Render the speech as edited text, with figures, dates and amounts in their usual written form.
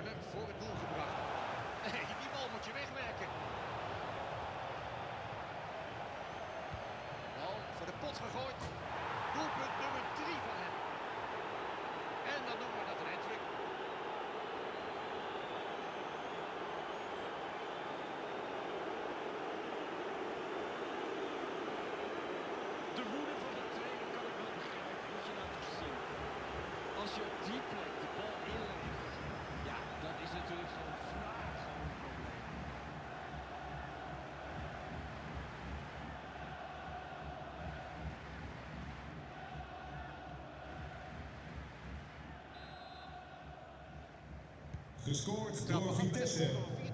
worden voor het doel gebracht. Nee, die bal moet je wegwerken. Bal voor de pot gegooid. Doelpunt nummer 3 van hem. En dan noemen we dat een hattrick. De woede van de trainer kan ik wel begrijpen. Moet je nou toch zien. Als je op die plek de bal inlevert, ja, dat is natuurlijk zo'n vraag. Gescoord door Vitesse.